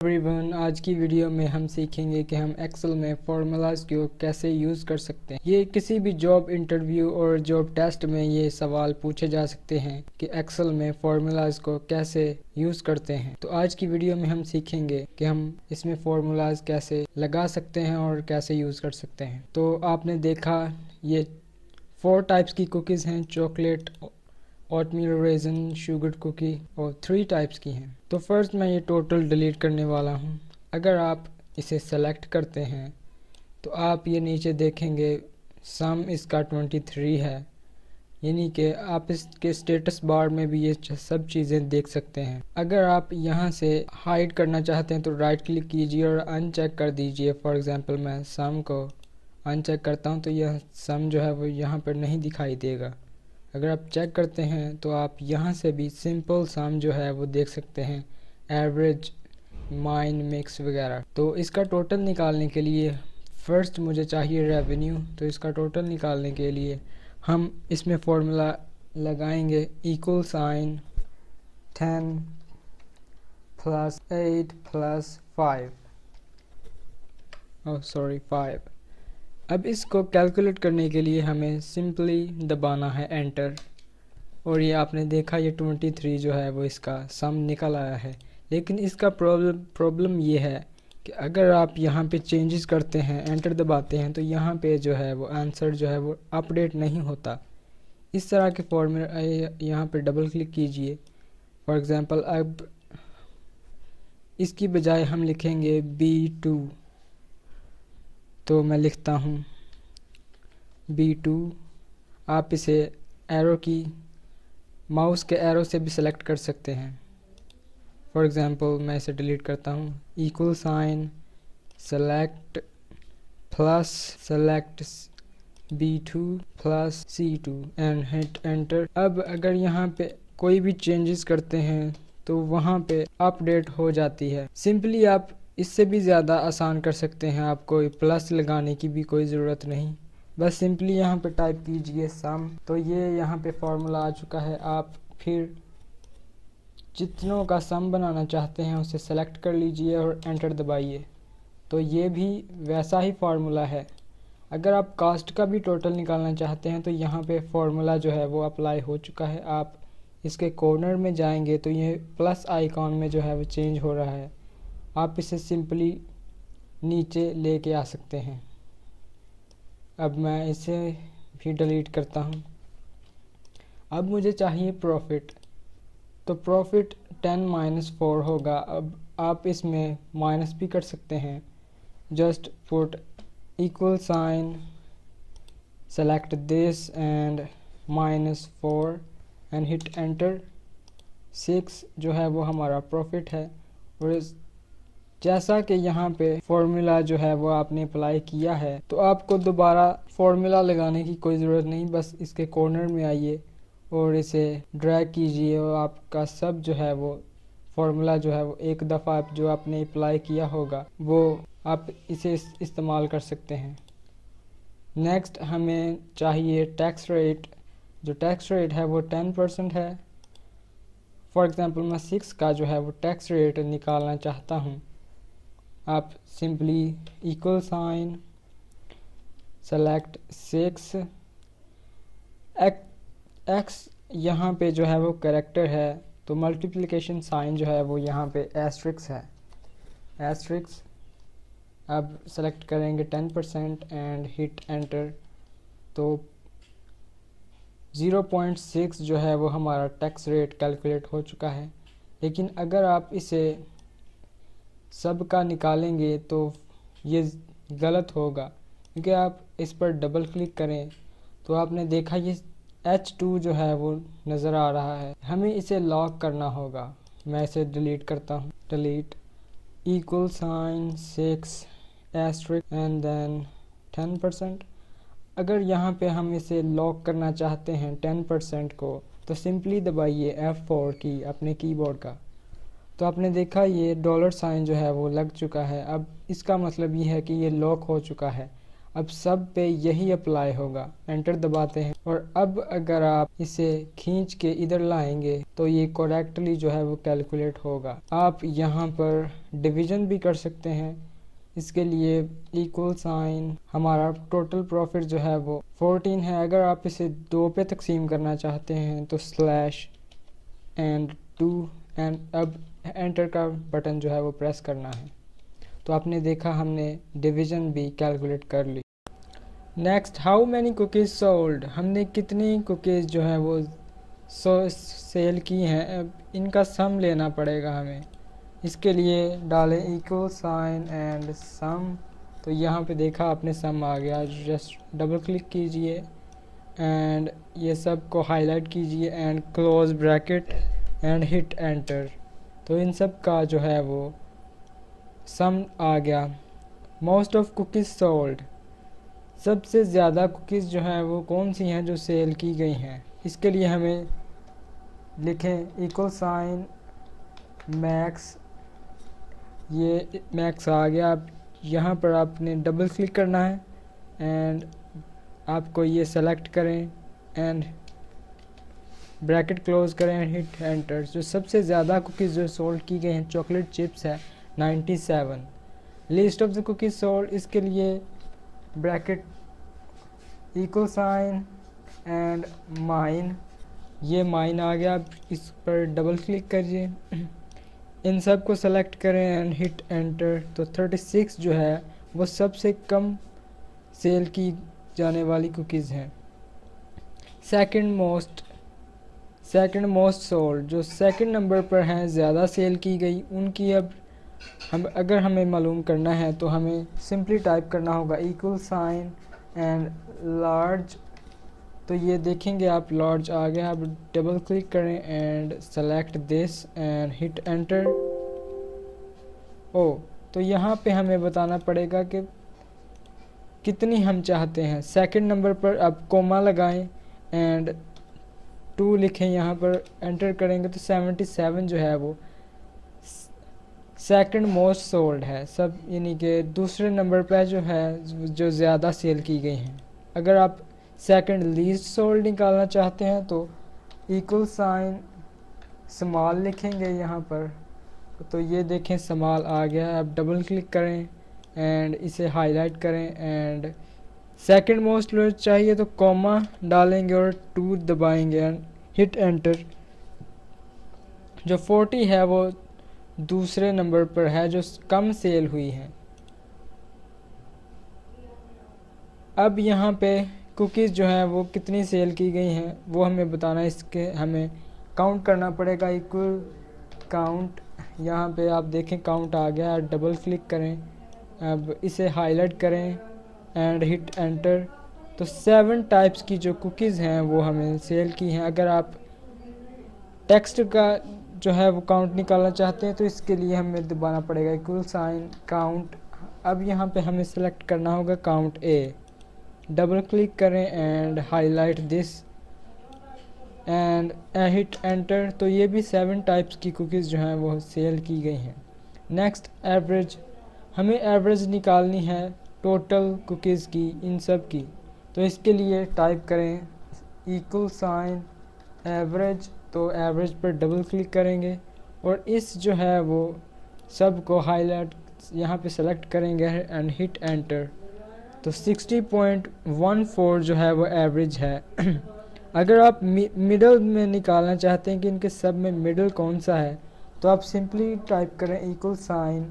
Everyone, आज की video में हम सीखेंगे कि हम एक्सेल में फार्मूलाज को कैसे यूज़ कर सकते हैं। ये किसी भी जॉब इंटरव्यू और जॉब टेस्ट में ये सवाल पूछे जा सकते हैं कि एक्सेल में फार्मूलाज को कैसे यूज़ करते हैं। तो आज की वीडियो में हम सीखेंगे कि हम इसमें फार्मूलाज कैसे लगा सकते हैं और कैसे यूज़ कर सकते हैं। तो आपने देखा ये 4 टाइप्स की कुकीज़ हैं, chocolate, oatmeal, raisin, sugar cookie, और 3 टाइप्स की हैं। तो फर्स्ट मैं ये टोटल डिलीट करने वाला हूँ। अगर आप इसे सेलेक्ट करते हैं तो आप ये नीचे देखेंगे सम इसका 23 है, यानी कि आप इसके स्टेटस बार में भी ये सब चीज़ें देख सकते हैं। अगर आप यहाँ से हाइड करना चाहते हैं तो राइट क्लिक कीजिए और अनचेक कर दीजिए। फॉर एग्ज़ाम्पल मैं सम को अनचेक करता हूँ तो यह सम जो है वो यहाँ पर नहीं दिखाई देगा। अगर आप चेक करते हैं तो आप यहाँ से भी सिंपल सम जो है वो देख सकते हैं, एवरेज, माइन, मिक्स वगैरह। तो इसका टोटल निकालने के लिए फ़र्स्ट मुझे चाहिए रेवेन्यू। तो इसका टोटल निकालने के लिए हम इसमें फॉर्मूला लगाएंगे इक्वल साइन 10 प्लस 8 प्लस 5 5। अब इसको कैलकुलेट करने के लिए हमें सिंपली दबाना है एंटर, और ये आपने देखा ये 23 जो है वो इसका सम निकल आया है। लेकिन इसका प्रॉब्लम ये है कि अगर आप यहाँ पे चेंजेस करते हैं, एंटर दबाते हैं, तो यहाँ पे जो है वो आंसर जो है वो अपडेट नहीं होता। इस तरह के फॉर्मूला यहाँ पे डबल क्लिक कीजिए। फॉर एग्ज़ाम्पल अब इसकी बजाय हम लिखेंगे B2, तो मैं लिखता हूँ B2। आप इसे एरो की, माउस के एरो से भी सेलेक्ट कर सकते हैं। फॉर एग्ज़ाम्पल मैं इसे डिलीट करता हूँ, equal sign select plus select B2 plus C2 and hit enter. अब अगर यहाँ पे कोई भी चेंजेस करते हैं तो वहाँ पे अपडेट हो जाती है। सिंपली आप इससे भी ज़्यादा आसान कर सकते हैं, आपको प्लस लगाने की भी कोई ज़रूरत नहीं। बस सिंपली यहाँ पे टाइप कीजिए सम, तो ये यहाँ पे फार्मूला आ चुका है। आप फिर जितनों का सम बनाना चाहते हैं उसे सेलेक्ट कर लीजिए और एंटर दबाइए। तो ये भी वैसा ही फार्मूला है। अगर आप कास्ट का भी टोटल निकालना चाहते हैं तो यहाँ पे फार्मूला जो है वो अप्लाई हो चुका है। आप इसके कॉर्नर में जाएंगे तो ये प्लस आइकॉन में जो है वो चेंज हो रहा है। आप इसे सिंपली नीचे लेके आ सकते हैं। अब मैं इसे भी डिलीट करता हूँ। अब मुझे चाहिए प्रॉफिट, तो प्रॉफिट 10 माइनस 4 होगा। अब आप इसमें माइनस भी कर सकते हैं। Just put equal sign select this and -4 and hit enter. 6 जो है वो हमारा प्रॉफिट है। और जैसा कि यहाँ पे फॉर्मूला जो है वो आपने अप्लाई किया है, तो आपको दोबारा फॉर्मूला लगाने की कोई ज़रूरत नहीं। बस इसके कॉर्नर में आइए और इसे ड्रैग कीजिए और आपका सब जो है वो फॉर्मूला जो है वो एक दफ़ा जो आपने अप्लाई किया होगा वो आप इसे इस्तेमाल कर सकते हैं। नेक्स्ट हमें चाहिए टैक्स रेट। जो टैक्स रेट है वो 10% है। फॉर एग्ज़ाम्पल मैं 6 का जो है वो टैक्स रेट निकालना चाहता हूँ। आप simply equal sign select 6 x, यहाँ पे जो है वो कैरेक्टर है, तो मल्टीप्लिकेशन साइन जो है वो यहाँ पे एस्ट्रिक्स है, एस्ट्रिक्स। अब सेलेक्ट करेंगे 10% एंड हिट एंटर। तो 0.6 जो है वो हमारा टैक्स रेट कैलकुलेट हो चुका है। लेकिन अगर आप इसे सब का निकालेंगे तो ये गलत होगा, क्योंकि आप इस पर डबल क्लिक करें तो आपने देखा ये H2 जो है वो नज़र आ रहा है। हमें इसे लॉक करना होगा। मैं इसे डिलीट करता हूँ, delete equal sign 6 asterisk and then 10%। अगर यहाँ पे हम इसे लॉक करना चाहते हैं 10% को, तो सिंपली दबाइए F4 की अपने कीबोर्ड का। तो आपने देखा ये डॉलर साइन जो है वो लग चुका है। अब इसका मतलब ये है कि ये लॉक हो चुका है। अब सब पे यही अप्लाई होगा। एंटर दबाते हैं और अब अगर आप इसे खींच के इधर लाएंगे तो ये करेक्टली जो है वो कैलकुलेट होगा। आप यहाँ पर डिवीजन भी कर सकते हैं। इसके लिए इक्वल साइन, हमारा टोटल प्रॉफिट जो है वो 14 है। अगर आप इसे 2 पे तकसीम करना चाहते हैं तो स्लैश एंड 2 एंड अब एंटर का बटन जो है वो प्रेस करना है। तो आपने देखा हमने डिवीजन भी कैलकुलेट कर ली। Next, how many cookies sold, हमने कितनी कुकीज़ जो है वो सेल की हैं। अब इनका सम लेना पड़ेगा हमें। इसके लिए डालें इक्वल साइन एंड सम। तो यहाँ पे देखा आपने सम आ गया। जस्ट डबल क्लिक कीजिए एंड ये सब को हाईलाइट कीजिए and close bracket and hit enter. तो इन सब का जो है वो सम आ गया। मोस्ट ऑफ कुकीज़ सोल्ड, सबसे ज़्यादा कुकीज़ जो हैं वो कौन सी हैं जो सेल की गई हैं। इसके लिए हमें लिखें इक्वल साइन मैक्स। ये मैक्स आ गया। अब यहाँ पर आपने डबल क्लिक करना है एंड आपको ये सेलेक्ट करें एंड ब्रैकेट क्लोज करें एंड हिट एंटर। जो सबसे ज़्यादा कुकीज़ जो सोल्ड की गई हैं चॉकलेट चिप्स है 97। List of the cookies sold, इसके लिए bracket equal sign and min. ये माइन आ गया। अब इस पर डबल क्लिक करिए, इन सब को सेलेक्ट करें एंड हिट एंटर। तो 36 जो है वो सबसे कम सेल की जाने वाली कुकीज़ हैं। सेकंड मोस्ट सोल्ड, जो सेकंड नंबर पर हैं ज़्यादा सेल की गई उनकी अब अगर हमें मालूम करना है तो हमें सिंपली टाइप करना होगा इक्वल साइन एंड लार्ज। तो ये देखेंगे आप लार्ज आ गया। अब डबल क्लिक करें and select this and hit enter. तो यहाँ पे हमें बताना पड़ेगा कि कितनी हम चाहते हैं। सेकंड नंबर पर अब कोमा लगाएं एंड 2 लिखें, यहाँ पर एंटर करेंगे तो 77 जो है वो सेकंड मोस्ट सोल्ड है। सब यानी कि दूसरे नंबर पर जो है जो ज़्यादा सेल की गई हैं। अगर आप सेकंड लीस्ट सोल्ड निकालना चाहते हैं तो इक्वल साइन स्मॉल लिखेंगे यहाँ पर। तो ये देखें स्मॉल आ गया। अब डबल क्लिक करें एंड इसे हाईलाइट करें एंड सेकंड मोस्ट लोड चाहिए तो कॉमा डालेंगे और 2 दबाएंगे एंड हिट एंटर। जो 40 है वो दूसरे नंबर पर है जो कम सेल हुई है। अब यहाँ पे कुकीज़ जो हैं वो कितनी सेल की गई हैं वो हमें बताना है। इसके हमें काउंट करना पड़ेगा, इक्वल काउंट। यहाँ पे आप देखें काउंट आ गया। डबल क्लिक करें, अब इसे हाईलाइट करें एंड हिट एंटर। तो 7 टाइप्स की जो कुकीज़ हैं वो हमें सेल की हैं। अगर आप टेक्स्ट का जो है वो काउंट निकालना चाहते हैं तो इसके लिए हमें दबाना पड़ेगा इक्वल साइन काउंट। अब यहाँ पे हमें सेलेक्ट करना होगा काउंट ए। डबल क्लिक करें and highlight this and hit enter. तो ये भी 7 टाइप्स की कुकीज़ जो हैं वो सेल की गई हैं। नेक्स्ट एवरेज, हमें एवरेज निकालनी है टोटल कुकीज़ की, इन सब की। तो इसके लिए टाइप करें इक्वल साइन एवरेज। तो एवरेज पर डबल क्लिक करेंगे और इस जो है वो सब को हाईलाइट यहाँ पे सेलेक्ट करेंगे एंड हिट एंटर। तो 60.14 जो है वो एवरेज है। अगर आप मिडल में निकालना चाहते हैं कि इनके सब में मिडल कौन सा है तो आप सिंपली टाइप करें इक्वल साइन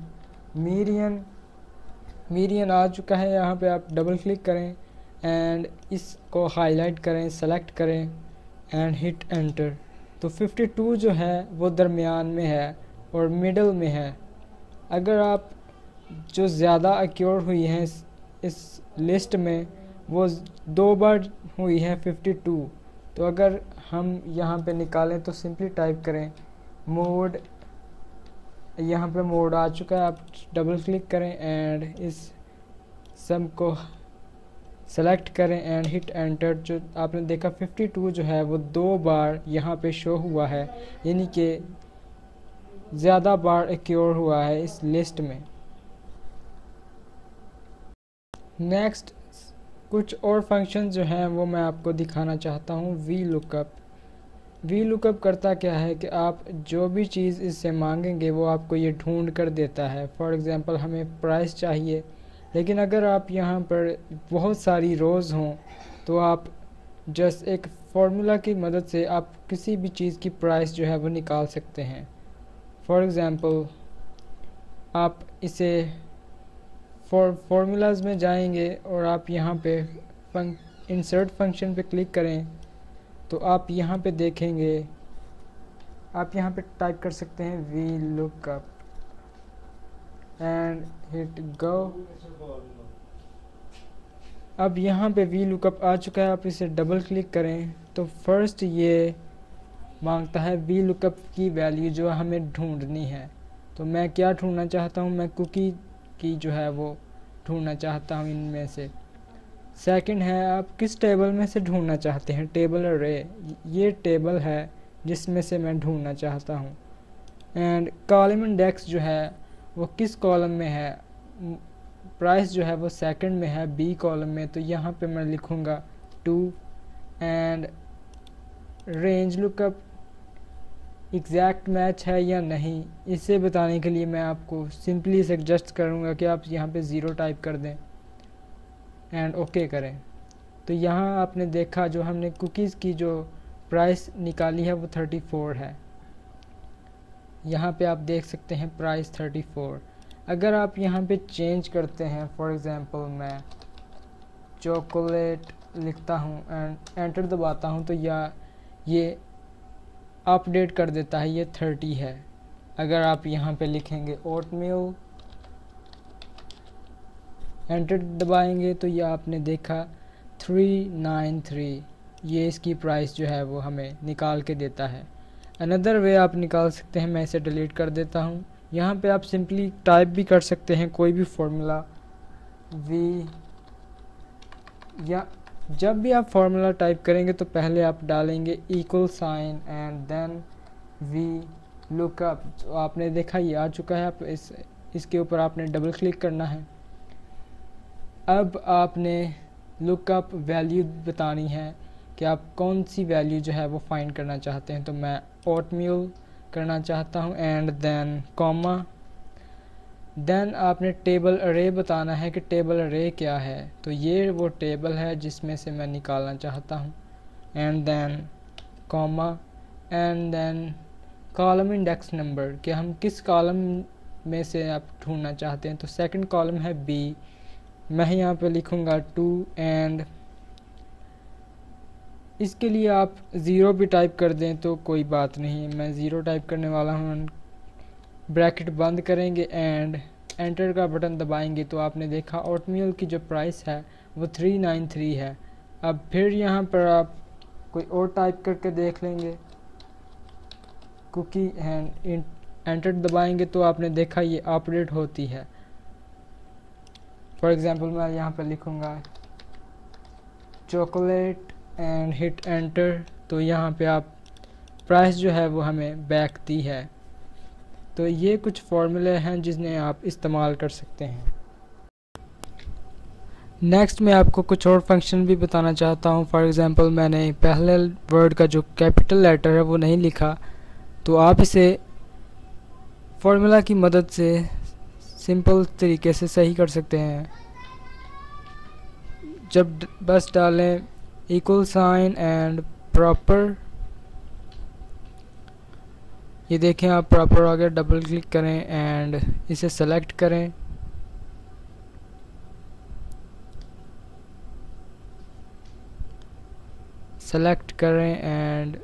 मीडियन आ चुका है। यहाँ पे आप डबल क्लिक करें एंड इसको हाईलाइट करें, सेलेक्ट करें एंड हिट एंटर। तो 52 जो है वो दरमियान में है और मिडल में है। अगर आप जो ज़्यादा एक्योर हुई हैं इस लिस्ट में वो 2 बार हुई है 52। तो अगर हम यहाँ पे निकालें तो सिंपली टाइप करें मोड। यहाँ पे मोड आ चुका है। आप डबल क्लिक करें एंड इस सब को सेलेक्ट करें एंड हिट एंटर। जो आपने देखा 52 जो है वो 2 बार यहाँ पे शो हुआ है, यानी कि ज़्यादा बार एक्योर हुआ है इस लिस्ट में। नेक्स्ट कुछ और फंक्शन जो हैं वो मैं आपको दिखाना चाहता हूँ। वी लुकअप करता क्या है कि आप जो भी चीज़ इससे मांगेंगे वो आपको ये ढूंढ कर देता है। फॉर एग्ज़ाम्पल हमें प्राइस चाहिए, लेकिन अगर आप यहाँ पर बहुत सारी रोज़ हों तो आप जस्ट एक फार्मूला की मदद से आप किसी भी चीज़ की प्राइस जो है वो निकाल सकते हैं। फॉर एग्ज़ाम्पल आप इसे फार्मूलाज में जाएंगे और आप यहाँ पे इंसर्ट फंक्शन पे क्लिक करें तो आप यहाँ पे देखेंगे, आप यहाँ पे टाइप कर सकते हैं V lookup and hit go. अब यहाँ पे वी लुकअप आ चुका है। आप इसे डबल क्लिक करें तो फर्स्ट ये मांगता है वी लुकअप की वैल्यू जो हमें ढूंढनी है। तो मैं क्या ढूंढना चाहता हूँ, मैं कुकी की जो है वो ढूंढना चाहता हूँ इनमें से। सेकंड है आप किस टेबल में से ढूंढना चाहते हैं, टेबल अरे, ये टेबल है जिसमें से मैं ढूंढना चाहता हूँ। एंड कॉलम इंडेक्स जो है वो किस कॉलम में है, प्राइस जो है वो सेकंड में है बी कॉलम में, तो यहाँ पे मैं लिखूँगा 2। And range lookup exact match है या नहीं, इसे बताने के लिए मैं आपको सिंपली सजेस्ट करूँगा कि आप यहाँ पे 0 टाइप कर दें एंड ओके करें। तो यहाँ आपने देखा जो हमने कुकीज़ की जो प्राइस निकाली है वो 34 है। यहाँ पे आप देख सकते हैं प्राइस 34। अगर आप यहाँ पे चेंज करते हैं, फॉर एग्ज़ाम्पल मैं चॉकलेट लिखता हूँ एंड एंटर दबाता हूँ तो ये अपडेट कर देता है, ये 30 है। अगर आप यहाँ पे लिखेंगे ओटमील, एंटर दबाएंगे तो ये आपने देखा 393, ये इसकी प्राइस जो है वो हमें निकाल के देता है। अनदर वे आप निकाल सकते हैं, मैं इसे डिलीट कर देता हूँ। यहाँ पे आप सिंपली टाइप भी कर सकते हैं कोई भी फार्मूला वी, या जब भी आप फार्मूला टाइप करेंगे तो पहले आप डालेंगे equal sign and then V lookup. तो आपने देखा ये आ चुका है। आप इसके ऊपर आपने डबल क्लिक करना है। अब आपने लुकअप वैल्यू बतानी है कि आप कौन सी वैल्यू जो है वो फाइंड करना चाहते हैं। तो मैं ओटमील करना चाहता हूँ एंड देन कॉमा, देन आपने टेबल अरे बताना है कि टेबल अरे क्या है। तो ये वो टेबल है जिसमें से मैं निकालना चाहता हूँ and then comma and then column index number, कि हम किस कॉलम में से आप ढूंढना चाहते हैं। तो सेकंड कॉलम है बी, मैं यहाँ पे लिखूँगा 2 एंड इसके लिए आप 0 भी टाइप कर दें तो कोई बात नहीं, मैं 0 टाइप करने वाला हूँ। ब्रैकेट बंद करेंगे एंड एंटर का बटन दबाएंगे तो आपने देखा ओटमील की जो प्राइस है वो 393 है। अब फिर यहाँ पर आप कोई और टाइप करके देख लेंगे कुकी एंड एंटर दबाएंगे तो आपने देखा ये अपडेट होती है। फॉर एग्ज़ाम्पल मैं यहाँ पर लिखूँगा चॉकलेट एंड हिट एंटर, तो यहाँ पे आप प्राइस जो है वो हमें बैक दी है। तो ये कुछ फार्मूले हैं जिन्हें आप इस्तेमाल कर सकते हैं। नेक्स्ट मैं आपको कुछ और फंक्शन भी बताना चाहता हूँ। फॉर एग्ज़ाम्पल मैंने पहले वर्ड का जो कैपिटल लेटर है वो नहीं लिखा, तो आप इसे फार्मूला की मदद से सिंपल तरीके से सही कर सकते हैं। जब बस डालें इक्वल साइन एंड प्रॉपर, ये देखें आप प्रॉपर आ गया। डबल क्लिक करें एंड इसे सेलेक्ट करें, सेलेक्ट करें एंड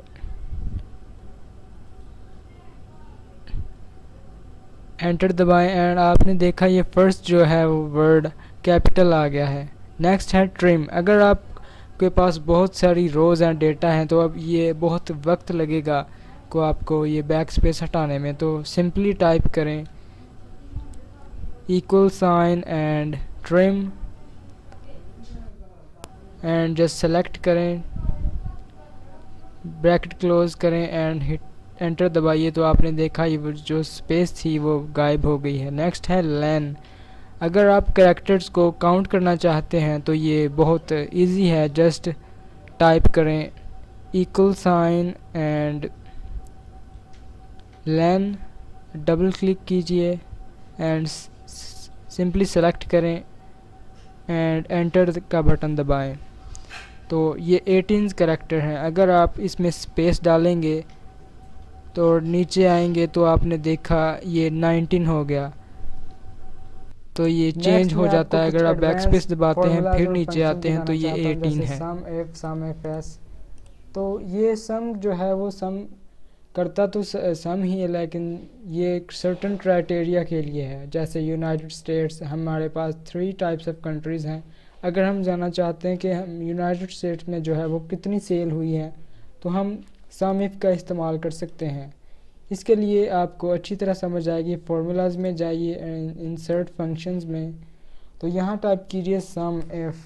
एंटर दबाएं एंड आपने देखा ये फर्स्ट जो है वो वर्ड कैपिटल आ गया है। नेक्स्ट है ट्रिम। अगर आपके पास बहुत सारी रोज़ एंड डेटा हैं तो अब ये बहुत वक्त लगेगा को आपको ये बैक स्पेस हटाने में, तो सिंपली टाइप करें equal sign and trim and just select करें, ब्रैकेट क्लोज करें एंड हिट एंटर दबाइए तो आपने देखा ये जो स्पेस थी वो गायब हो गई है। नेक्स्ट है लेन। अगर आप कैरेक्टर्स को काउंट करना चाहते हैं तो ये बहुत इजी है। जस्ट टाइप करें equal sign and len, double click कीजिए एंड सिंपली सेलेक्ट करें एंड एंटर का बटन दबाएं। तो ये 18 कैरेक्टर हैं। अगर आप इसमें स्पेस डालेंगे तो नीचे आएंगे तो आपने देखा ये 19 हो गया, तो ये चेंज हो जाता है। अगर आप बैक स्पेस दबाते हैं फिर नीचे आते हैं तो ये 18 है। सम एफ एस, तो ये सम जो है वो सम करता तो सम ही है, लेकिन ये एक सर्टन क्राइटेरिया के लिए है। जैसे यूनाइटेड स्टेट्स, हमारे पास 3 टाइप्स ऑफ कंट्रीज़ हैं। अगर हम जानना चाहते हैं कि हम यूनाइटेड स्टेट्स में जो है वो कितनी सेल हुई है तो हम सम इफ का इस्तेमाल कर सकते हैं। इसके लिए आपको अच्छी तरह समझ आएगी। फार्मूलाज में जाइए, इंसर्ट फंक्शंस में, तो यहाँ टाइप कीजिए सम इफ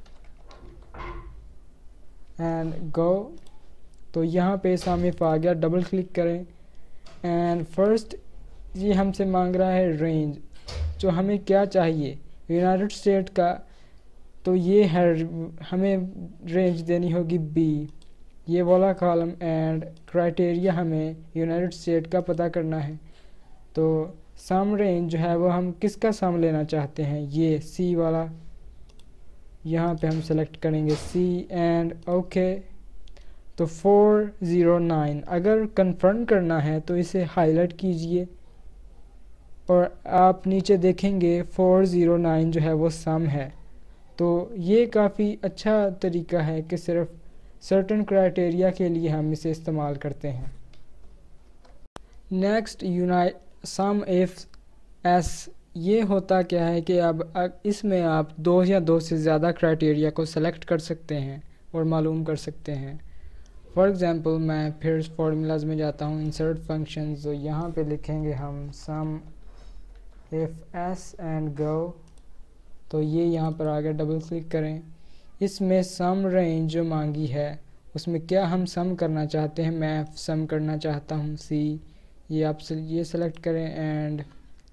एंड गो। तो यहाँ पे सम इफ आ गया, डबल क्लिक करें एंड फर्स्ट ये हमसे मांग रहा है रेंज, जो हमें क्या चाहिए यूनाइटेड स्टेट का, तो ये है हमें रेंज देनी होगी बी, ये वाला कॉलम, एंड क्राइटेरिया हमें यूनाइटेड स्टेट का पता करना है। तो सम रेंज जो है वो हम किसका सम लेना चाहते हैं, ये सी वाला, यहाँ पे हम सेलेक्ट करेंगे सी एंड ओके। तो 409 अगर कंफर्म करना है तो इसे हाईलाइट कीजिए और आप नीचे देखेंगे 409 जो है वो सम है। तो ये काफ़ी अच्छा तरीका है कि सिर्फ सर्टन क्राइटेरिया के लिए हम इसे इस्तेमाल करते हैं। नेक्स्ट सम इफ एस, ये होता क्या है कि अब इसमें आप 2 या 2 से ज़्यादा क्राइटेरिया को सेलेक्ट कर सकते हैं और मालूम कर सकते हैं। फॉर एग्ज़ाम्पल मैं फिर फार्मूलाज में जाता हूँ, इंसर्ट फंक्शंस, तो यहाँ पे लिखेंगे हम sum ifs and go. तो ये यहाँ पर आ गया, डबल क्लिक करें। इसमें सम रेंज जो मांगी है उसमें क्या हम सम करना चाहते हैं, मैं सम करना चाहता हूँ सी, ये आप ये सेलेक्ट करें एंड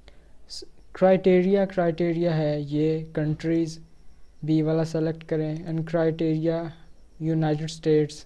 क्राइटेरिया है ये कंट्रीज़, बी वाला सेलेक्ट करें and criteria United States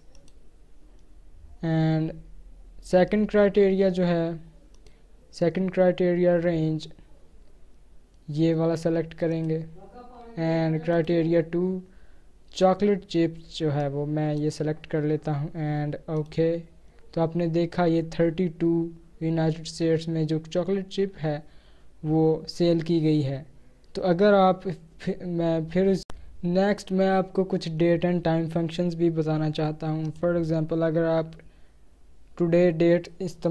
and second criteria जो है, सेकंड क्राइटेरिया रेंज, ये वाला सेलेक्ट करेंगे एंड क्राइटेरिया 2 चॉकलेट चिप्स जो है वो मैं ये सेलेक्ट कर लेता हूँ एंड ओके। तो आपने देखा ये 32 यूनाइटेड स्टेट्स में जो चॉकलेट चिप है वो सेल की गई है। तो अगर आप नेक्स्ट मैं आपको कुछ डेट एंड टाइम फंक्शंस भी बताना चाहता हूँ। फॉर एग्ज़ाम्पल अगर आप टुडे डेट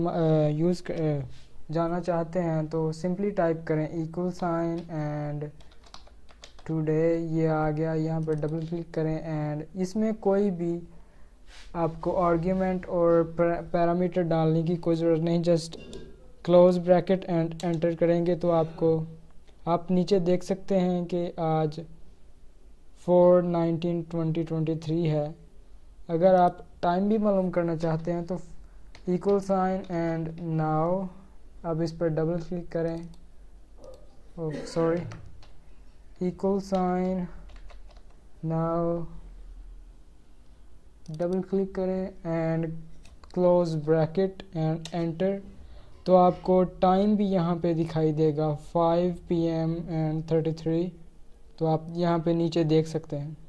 जाना चाहते हैं तो सिंपली टाइप करें इक्वल साइन एंड टुडे, ये आ गया, यहाँ पर डबल क्लिक करें एंड इसमें कोई भी आपको आर्ग्यूमेंट और पैरामीटर डालने की कोई ज़रूरत नहीं, just close bracket and enter करेंगे तो आप नीचे देख सकते हैं कि आज 4/19/2023 है। अगर आप टाइम भी मालूम करना चाहते हैं तो इक्वल साइन एंड नाउ, अब इस पर डबल क्लिक करें, equal sign now, double click करें and close bracket and enter. तो आपको टाइम भी यहाँ पे दिखाई देगा 5 PM and 33। तो आप यहाँ पे नीचे देख सकते हैं।